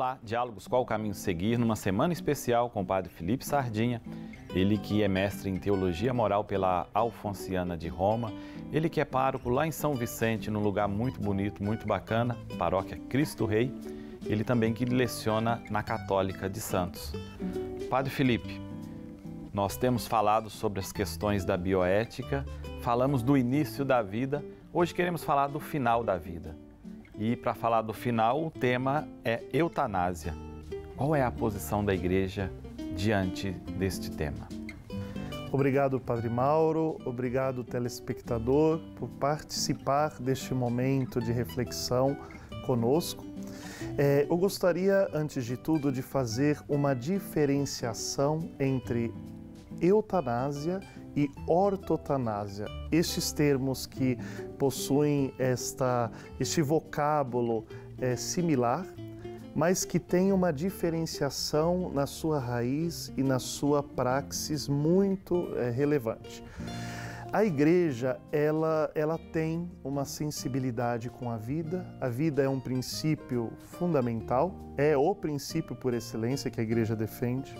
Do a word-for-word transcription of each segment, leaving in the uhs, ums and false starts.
Olá, Diálogos Qual o Caminho Seguir, numa semana especial com o Padre Felipe Sardinha, ele que é mestre em Teologia Moral pela Alfonsiana de Roma, ele que é pároco lá em São Vicente, num lugar muito bonito, muito bacana, paróquia Cristo Rei, ele também que leciona na Católica de Santos. Padre Felipe, nós temos falado sobre as questões da bioética, falamos do início da vida, hoje queremos falar do final da vida. E para falar do final, o tema é eutanásia. Qual é a posição da Igreja diante deste tema? Obrigado, Padre Mauro, obrigado, telespectador, por participar deste momento de reflexão conosco. É, eu gostaria, antes de tudo, de fazer uma diferenciação entre eutanásia e ortotanásia. Estes termos que possuem esta, este vocábulo é, similar, mas que tem uma diferenciação na sua raiz e na sua praxis muito é, relevante. A Igreja, ela, ela tem uma sensibilidade com a vida, a vida é um princípio fundamental, é o princípio por excelência que a Igreja defende.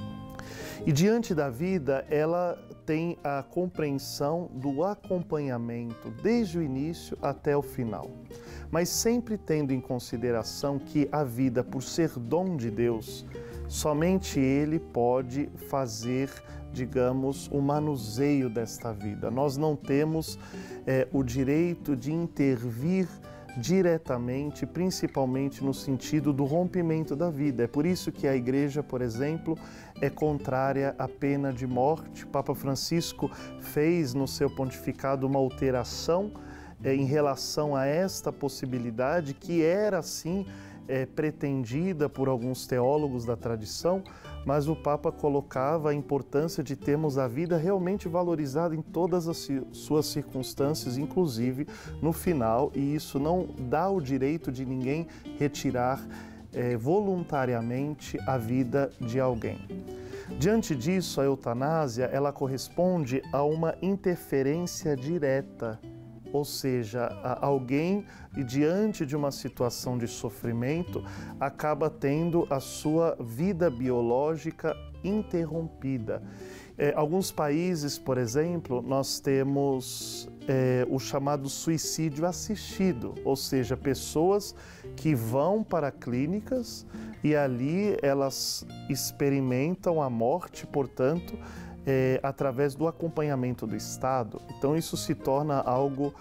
E diante da vida, ela tem a compreensão do acompanhamento desde o início até o final, mas sempre tendo em consideração que a vida, por ser dom de Deus, somente Ele pode fazer, digamos, o manuseio desta vida. Nós não temos é, o direito de intervir diretamente, principalmente no sentido do rompimento da vida. É por isso que a Igreja, por exemplo, é contrária à pena de morte. Papa Francisco fez no seu pontificado uma alteração é, em relação a esta possibilidade que era, sim, é, pretendida por alguns teólogos da tradição, mas o Papa colocava a importância de termos a vida realmente valorizada em todas as suas circunstâncias, inclusive no final, e isso não dá o direito de ninguém retirar é, voluntariamente a vida de alguém. Diante disso, a eutanásia, ela corresponde a uma interferência direta, ou seja, alguém, diante de uma situação de sofrimento, acaba tendo a sua vida biológica interrompida. É, alguns países, por exemplo, nós temos é, o chamado suicídio assistido, ou seja, pessoas que vão para clínicas e ali elas experimentam a morte, portanto, É, através do acompanhamento do Estado. Então isso se torna algo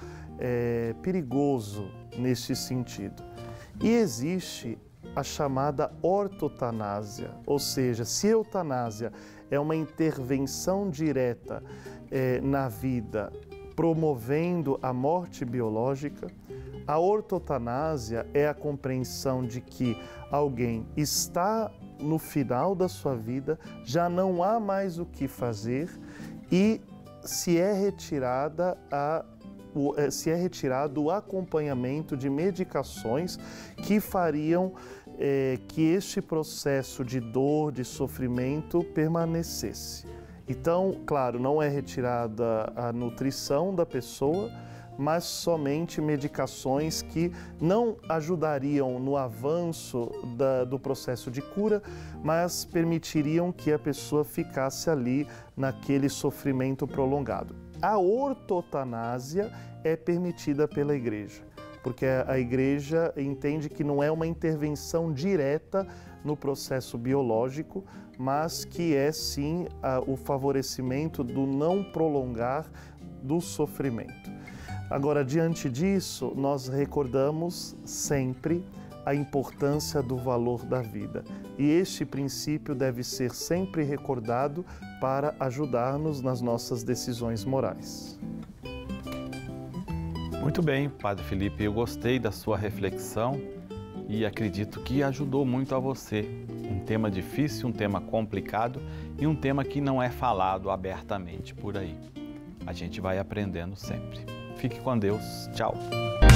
é, perigoso neste sentido. E existe a chamada ortotanásia, ou seja, se a eutanásia é uma intervenção direta é, na vida, promovendo a morte biológica, a ortotanásia é a compreensão de que alguém está no final da sua vida, já não há mais o que fazer e se é retirada a se é retirado o acompanhamento de medicações que fariam é, que este processo de dor, de sofrimento permanecesse. Então, claro, não é retirada a nutrição da pessoa, mas somente medicações que não ajudariam no avanço da, do processo de cura, mas permitiriam que a pessoa ficasse ali naquele sofrimento prolongado. A ortotanásia é permitida pela Igreja, porque a Igreja entende que não é uma intervenção direta no processo biológico, mas que é sim a, o favorecimento do não prolongar do sofrimento. Agora, diante disso, nós recordamos sempre a importância do valor da vida. E este princípio deve ser sempre recordado para ajudar-nos nas nossas decisões morais. Muito bem, Padre Felipe, eu gostei da sua reflexão e acredito que ajudou muito a você. Um tema difícil, um tema complicado e um tema que não é falado abertamente por aí. A gente vai aprendendo sempre. Fique com Deus. Tchau.